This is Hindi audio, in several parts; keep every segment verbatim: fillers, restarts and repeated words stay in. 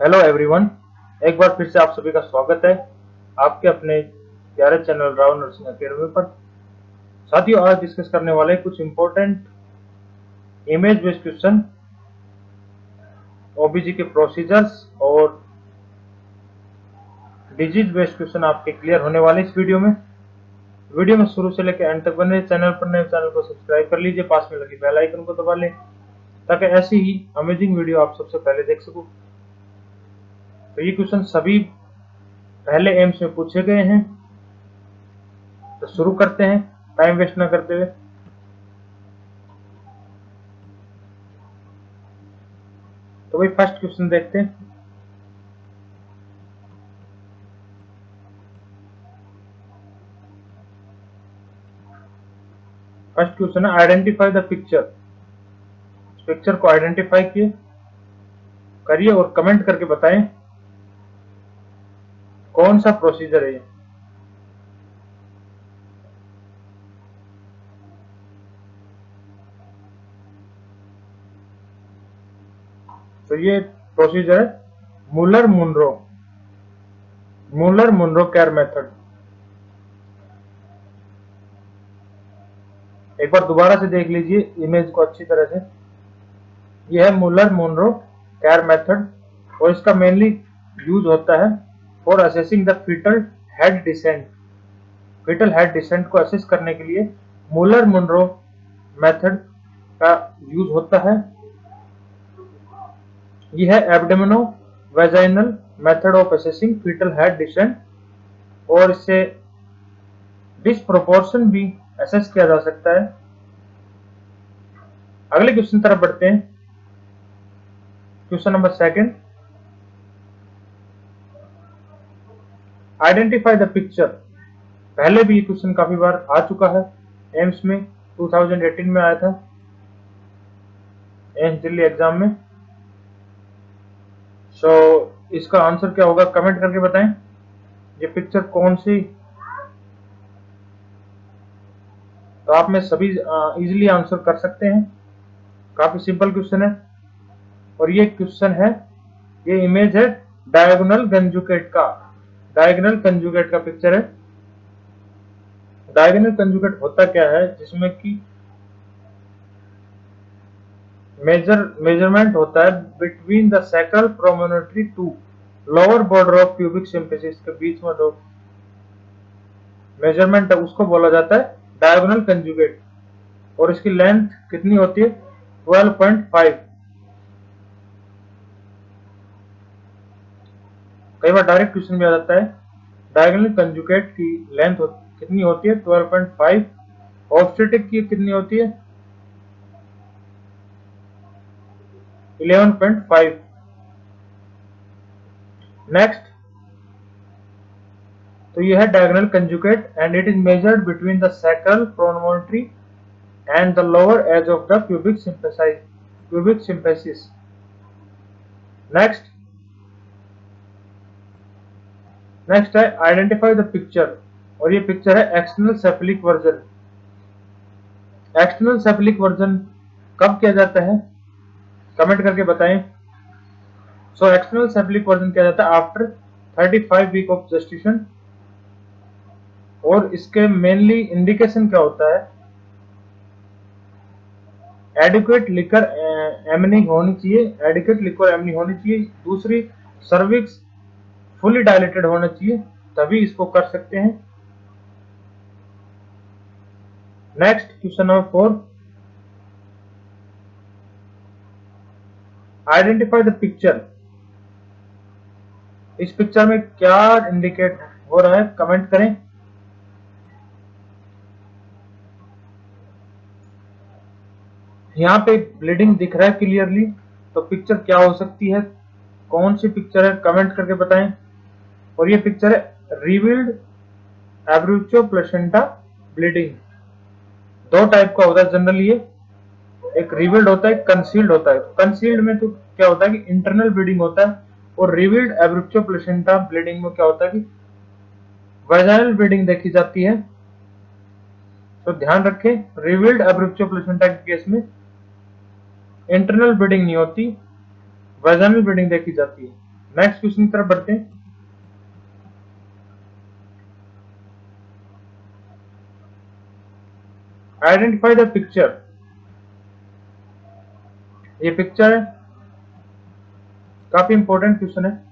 हेलो एवरीवन, एक बार फिर से आप सभी का स्वागत है आपके अपने प्यारे चैनल राव नर्सिंग अकेडमी पर। साथियों, आज डिस्कस करने वाले कुछ important image based question, OBG के प्रोसीजर्स और डिजीज बेस्ड क्वेश्चन आपके क्लियर होने वाले इस वीडियो में। वीडियो में शुरू से लेकर एंड तक बने। चैनल पर नए चैनल को सब्सक्राइब कर लीजिए, पास में लगी बेल आइकन को दबा लें ताकि ऐसी ही अमेजिंग वीडियो आप सबसे पहले देख सको। तो ये क्वेश्चन सभी पहले एम्स में पूछे गए हैं, तो शुरू करते हैं टाइम वेस्ट ना करते हुए। तो भाई फर्स्ट क्वेश्चन देखते हैं। फर्स्ट क्वेश्चन है आइडेंटिफाई द पिक्चर। पिक्चर को आइडेंटिफाई किए करिए और कमेंट करके बताएं कौन सा प्रोसीजर है ये। तो ये प्रोसीजर है Muller Munro Muller Munro care method. एक बार दोबारा से देख लीजिए इमेज को अच्छी तरह से। यह है मुलर मुनरो केयर मेथड और इसका मेनली यूज होता है for assessing the fetal head descent. Fetal head descent को असेस करने के लिए मुलर मुनरो मेथड का यूज होता है। यह है abdomino vaginal method of assessing fetal head descent और इससे डिस्प्रोपोर्शन भी असेस किया जा सकता है। अगले क्वेश्चन तरफ बढ़ते हैं। Question number second, identify the picture. पहले भी ये क्वेश्चन काफी बार आ चुका है एम्स में, दो हज़ार अठारह में आया था एम्स दिल्ली एग्जाम में। सो so, इसका आंसर क्या होगा कमेंट करके बताएं ये पिक्चर कौन सी। तो आप में सभी इजीली आंसर कर सकते हैं, काफी सिंपल क्वेश्चन है। और ये क्वेश्चन है, ये इमेज है डायगोनल कंजुगेट का। डायगोनल कंजुगेट का पिक्चर है। डायगोनल कंजुगेट होता क्या है, जिसमें कि मेजर मेजरमेंट होता है between the sacral promontory to lower border of pubic symphysis के बीच में जो मेजरमेंट है उसको बोला जाता है डायगोनल कंजुगेट। और इसकी लेंथ कितनी होती है, बारह पॉइंट पाँच। कई बार डायरेक्ट क्वेश्चन में आ जाता है डायगोनल कंजुगेट की लेंथ हो, कितनी होती है बारह पॉइंट पाँच। ऑब्स्टेटिक की कितनी होती है ग्यारह पॉइंट पाँच। नेक्स्ट, तो यह है diagonal conjugate and it is measured between the sacral promontory and the lower edge of the pubic symphysis pubic symphysis. Next next है आइडेंटिफाई द पिक्चर और ये पिक्चर है external cephalic version. External cephalic version कब किया जाता है कमेंट करके बताएं। सो एक्सटर्नल सेफलिक वर्जन किया जाता है आफ्टर पैंतीस वीक ऑफ जेस्टेशन। और इसके मेनली इंडिकेशन क्या होता है, एडिक्वेट लिकर एमनी होनी चाहिए, एडिक्वेट लिकर एमनी होनी चाहिए। दूसरी, सर्विक्स फुली डायलेटेड होना चाहिए, तभी इसको कर सकते हैं। Next question number four, identify the picture. इस पिक्चर में क्या इंडिकेट हो रहा है कमेंट करें। यहाँ पे ब्लीडिंग दिख रहा है क्लियरली, तो पिक्चर क्या हो सकती है, कौन सी पिक्चर है कमेंट करके बताएं। और ये पिक्चर है रिवील्ड एब्रूचो प्लेसेंटा ब्लीडिंग। दो टाइप का होता है जनरली, ये एक रिवील्ड होता है, कंसील्ड होता है। कंसील्ड में तो क्या होता है कि इंटरनल ब्लीडिंग होता है, और रिवील्ड एब्रूचो प्लेसेंटा ब्लीडिंग में क्या होता है कि वेजाइनल ब्लीडिंग देखी जाती है। तो ध्यान रखें, रिवील्ड एब्रूचो प्लेसेंटा के केस में इंटरनल ब्लीडिंग नहीं होती, वेजाइनल ब्लीडिंग देखी जाती है। नेक्स्ट क्वेश्चन की तरफ बढ़ते हैं। Identify the picture. ये पिक्चर है, काफी इंपॉर्टेंट क्वेश्चन है।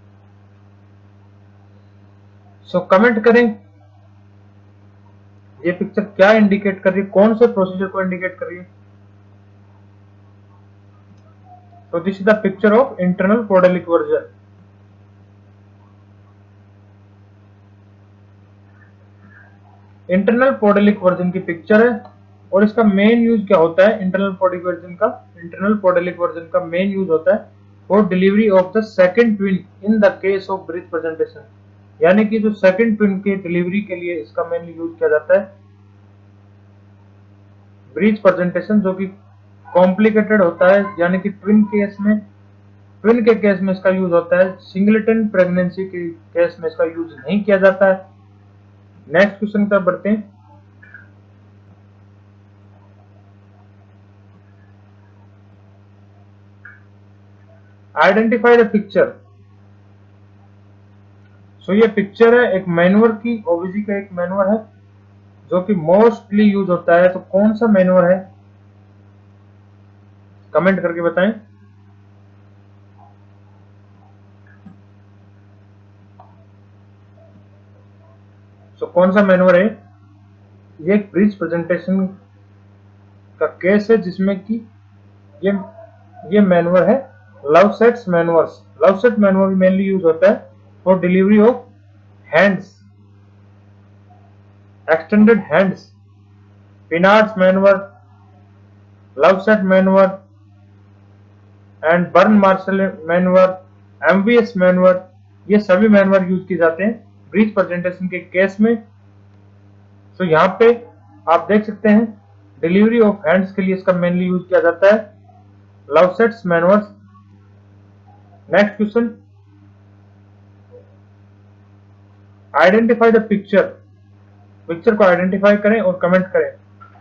सो कमेंट करें ये पिक्चर क्या इंडिकेट कर रही है, कौन से प्रोसीजर को इंडिकेट कर रही है। तो this is the picture of internal podalic version. Internal podalic version की पिक्चर है और इसका मेन यूज क्या होता है। इंटरनल पोडेलिक वर्जन का इंटरनल पोडेलिक वर्जन का मेन यूज होता है for delivery of the second twin in the case of breech presentation. यानी कि जो सेकंड ट्विन के डिलीवरी के लिए इसका मेनली यूज किया जाता है। ब्रीथ प्रेजेंटेशन जो कि कॉम्प्लिकेटेड होता है, यानी कि ट्विन केस में ट्विन के केस में इसका यूज होता है। सिंगलेटन प्रेगनेंसी के केस में इसका यूज नहीं किया जाता है। नेक्स्ट क्वेश्चन की तरफ बढ़ते हैं। Identify the picture. सो ये पिक्चर है एक मैनुअर की, ओबीजी का एक मैनुअर है जो कि मोस्टली यूज होता है। तो कौन सा मैनुअर है, कमेंट करके बताएं। सो कौन सा मैनुअर है, ये एक ब्रीथ प्रेजेंटेशन का केस है जिसमें कि ये ये मैनुअर है Lovset's manoeuvres. Lovset manoeuvre mainly use होता है for delivery of hands, extended hands, Pinard's manoeuvre, Lovset manoeuvre and Burns Marshall manoeuvre, MVS manoeuvre. ये सभी मैनुअर यूज किए जाते हैं ब्रीथ प्रेजेंटेशन के केस में। तो यहाँ पे आप देख सकते हैं डिलीवरी ऑफ हैंड्स के लिए इसका मेनली यूज किया जाता है Lovset's manoeuvres. Next question, identify the picture. Picture को आइडेंटिफाई करें और कमेंट करें।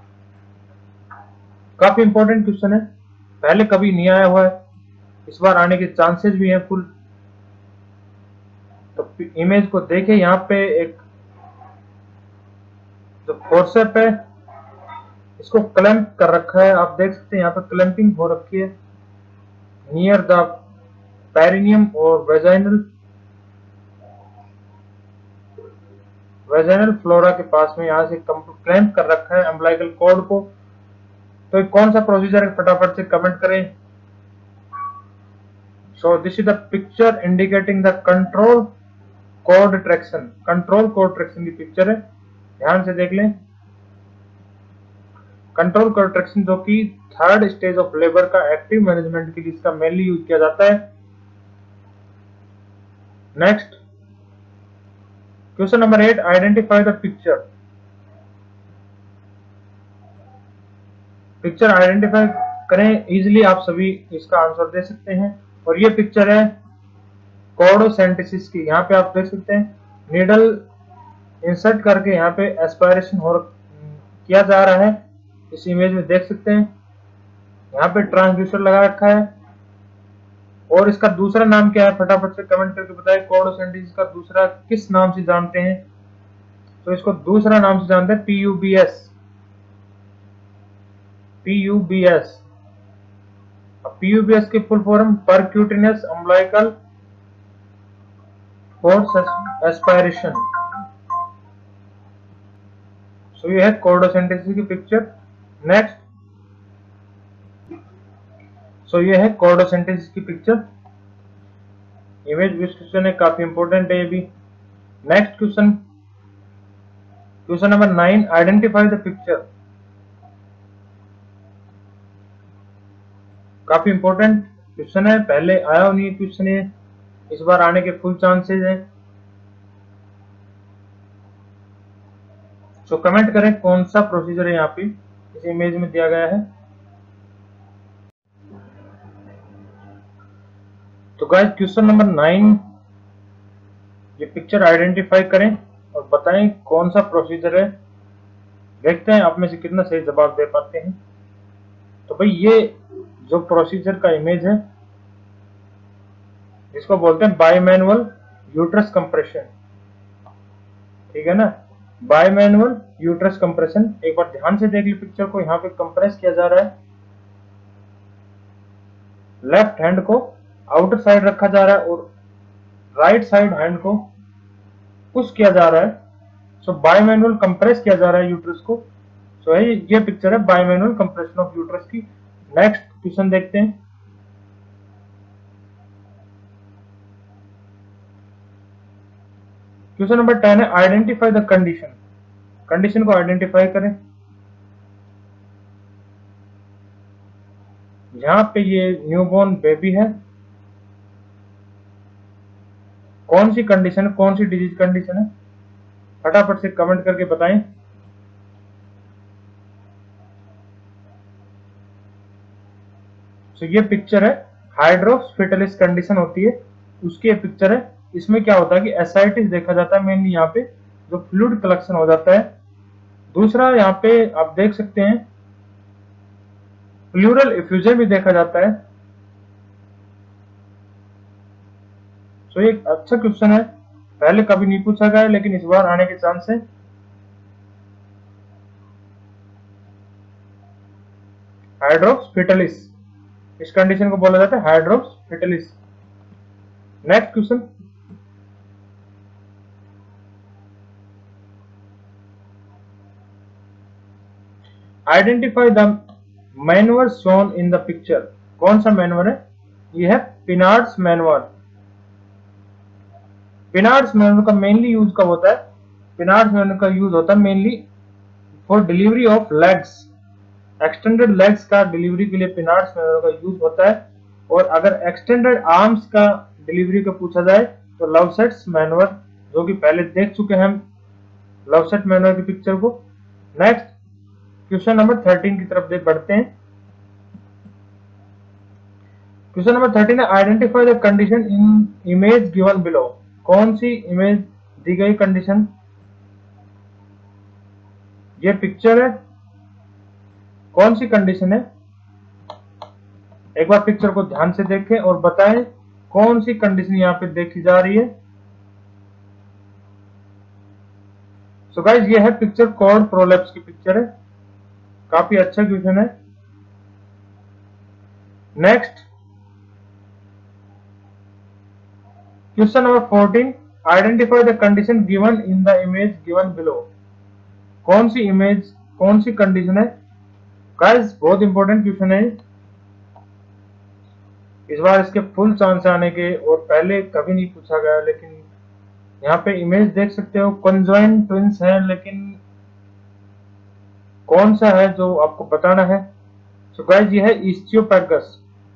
काफी इंपॉर्टेंट क्वेश्चन है, पहले कभी नहीं आया हुआ है, इस बार आने के चांसेस भी हैं फुल। तो इमेज को देखें, यहाँ पे एक जो फोर्सेप है इसको क्लैंप कर रखा है। आप देख सकते हैं यहाँ पे क्लैंपिंग हो रखी है नियर द पेरिनियम और वेजाइनल वेजाइनल फ्लोरा के पास में, यहाँ से क्लैंप कर रखा है अम्बिलिकल कॉर्ड को। तो कौन सा प्रोसीजर है, फटाफट से कमेंट करें। So this is the picture indicating the control cord traction. Control cord traction की पिक्चर है, ध्यान से देख लें। कंट्रोल कॉर्ड ट्रैक्शन जो कि थर्ड स्टेज ऑफ लेबर का एक्टिव मैनेजमेंट के लिए इसका मेनली यूज किया जाता है। Next question number eight, identify the picture. Picture identify करें, इजीली आप सभी इसका आंसर दे सकते हैं। और ये पिक्चर है कॉर्डोसेंटेसिस की। यहाँ पे आप देख सकते हैं नीडल इंसर्ट करके यहाँ पे एस्पायरेशन हो किया जा रहा है, इस इमेज में देख सकते हैं। यहाँ पे ट्रांसड्यूसर लगा रखा है। और इसका दूसरा नाम क्या है, फटाफट से कमेंट करके बताएं। कॉर्डोसेंटेसिस का दूसरा किस नाम से जानते हैं, तो इसको दूसरा नाम से जानते हैं पीयूबीएस। पीयूबीएस पीयूबीएस की full form percutaneous umbilical force aspiration. So ये है कॉर्डोसेंटेसिस की पिक्चर। नेक्स्ट, सो ये है कॉर्डोसेंटेसिस की पिक्चर। इमेज विश्लेषण है, काफी इंपॉर्टेंट है ये भी। Next question, question number nine, identify the picture. काफी इंपॉर्टेंट क्वेश्चन है, पहले आया नहीं क्वेश्चन है, इस बार आने के फुल चांसेस हैं। सो कमेंट करें कौन सा प्रोसीजर है यहाँ पे इस इमेज में दिया गया है। तो गाइस क्वेश्चन नंबर नाइन, ये पिक्चर आइडेंटिफाई करें और बताएं कौन सा प्रोसीजर है। देखते हैं आप में से कितना सही जवाब दे पाते हैं। तो भाई ये जो प्रोसीजर का इमेज है, इसको बोलते हैं बायमैनुअल यूट्रस कंप्रेशन, ठीक है ना, बायमैनुअल यूट्रस कंप्रेशन। एक बार ध्यान से देख ली पिक्चर को, यहाँ पे कंप्रेस किया जा रहा है, लेफ्ट हैंड को आउटर साइड रखा जा रहा है और राइट साइड हैंड को पुश किया जा रहा है। सो बायमैनुअल कंप्रेस किया जा रहा है यूट्रस को। सो so, ये पिक्चर है बायमैनुअल कंप्रेशन ऑफ यूट्रस की। नेक्स्ट क्वेश्चन देखते हैं। क्वेश्चन नंबर टेन है आइडेंटिफाई द कंडीशन। कंडीशन को आइडेंटिफाई करें। यहां पे ये न्यूबॉर्न बेबी है, कौन सी कंडीशन, कौन सी डिजीज कंडीशन है, फटाफट से कमेंट करके बताएं। तो ये पिक्चर है हाइड्रोप्स फेटलिस कंडीशन होती है, उसकी ये पिक्चर है। इसमें क्या होता है कि एसाइटिस देखा जाता है मेनली, यहाँ पे जो फ्लूइड कलेक्शन हो जाता है। दूसरा यहाँ पे आप देख सकते हैं प्लूरल इफ्यूजन भी देखा जाता है। तो ये अच्छा क्वेश्चन है, पहले कभी नहीं पूछा गया लेकिन इस बार आने के चांस है। हाइड्रोप्स फेटलिस, इस कंडीशन को बोला जाता है hydrops fetalis. Next question, identify the manoeuvre shown in the picture. कौन सा मैनुअर है? ये है पिनार्ड्स मैनुअर। पिनार्ड्स मैनुअर का मेनली यूज कब होता है? पिनार्ड्स मैनुअर का यूज होता है mainly for delivery of legs, extended legs का डिलीवरी के लिए पिनार्ड्स मैनुअर का यूज होता है। और अगर एक्सटेंडेड आर्म्स का डिलीवरी का पूछा जाए तो लवसेट्स मैनुअर, जो कि पहले देख चुके हैं हम लवसेट मैनुअर की पिक्चर को। नेक्स्ट क्वेश्चन नंबर थर्टीन की तरफ देख बढ़ते हैं। क्वेश्चन नंबर थर्टीन है identify the condition in image given below. कौन सी इमेज दी गई कंडीशन? ये पिक्चर है, कौन सी कंडीशन है? एक बार पिक्चर को ध्यान से देखें और बताएं कौन सी कंडीशन यहाँ पे देखी जा रही है। सो गाइस ये है पिक्चर कॉर्ड प्रोलेप्स की पिक्चर है, काफी अच्छा क्वेश्चन है। Next question number fourteen, identify the condition given in the image given below. कौन सी इमेज, कौन सी कंडीशन है? गाइस बहुत इंपॉर्टेंट क्वेश्चन है, इस बार इसके फुल चांस आने के, और पहले कभी नहीं पूछा गया। लेकिन यहाँ पे इमेज देख सकते हो कंजॉइंट ट्विंस है, लेकिन कौन सा है जो आपको बताना है। सो गाइस ये है इस्चियोपैगस।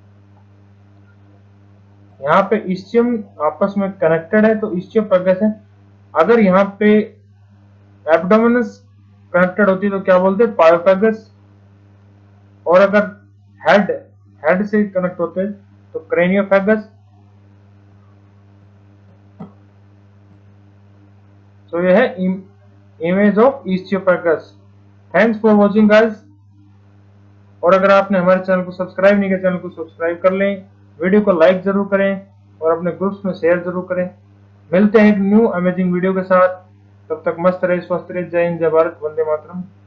यहाँ पे इस्चियम आपस में कनेक्टेड है तो इस्चियोपैगस है। अगर यहाँ पे एब्डोमिनस कनेक्टेड होती है तो क्या बोलते हैं? पायोपैगस। और अगर हेड हेड से कनेक्ट होते हैं तो क्रेनियोपैगस। तो ये है image of ischiopagus. Thanks for watching guys. और अगर आपने हमारे चैनल को सब्सक्राइब नहीं किया, चैनल को सब्सक्राइब कर लें, वीडियो को लाइक जरूर करें और अपने ग्रुप्स में शेयर जरूर करें। मिलते हैं एक न्यू अमेजिंग वीडियो के साथ, तब तक मस्त रहे, स्वस्थ रहे। जय हिंद, जय भारत, वंदे मातरम।